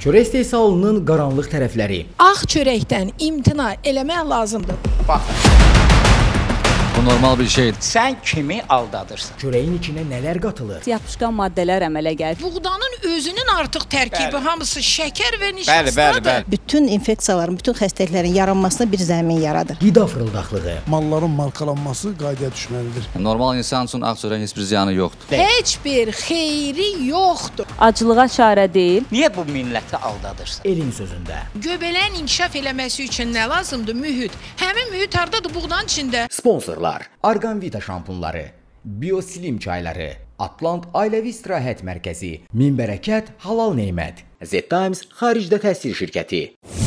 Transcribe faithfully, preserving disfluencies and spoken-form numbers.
Çörək istehsalının qaranlıq tərəfləri. Ağ çörəkdən imtina eləmək lazımdır. Baxın. Bu normal bir şeydir. Sən kimi aldadırsan? Çörəyin içinə nələr qatılır? Yapışqan maddələr əmələ gəlir. Buğdanın özünün artıq tərkibi Bəli. hamısı şəkər və Bəli, bəli, nişastadır. bəli. Bütün infeksiyaların, bütün xəstəliklərin yaranmasına bir zəmin yaradır. Qida fırıldaqlığı. Malların markalanması qaydaya düşməlidir. Normal insan üçün ağ çörəyin heç bir ziyanı yoxdur. Heç bir xeyri yoxdur. Acılığa çarə deyil. Niyə bu milləti aldadırsan? Elin sözündə. Göbələyin inkişaf eləməsi üçün nə lazımdır? Mühit. Həmin mühit hardadır? Buğdanın içində. Sponsorlar: Argan Vita şampunları, Bioslim çayları, Atlant Ailəvi İstirahət Mərkəzi, Min Bərəkət Halal Nemət, Z Times xaricdə təsir şirkəti.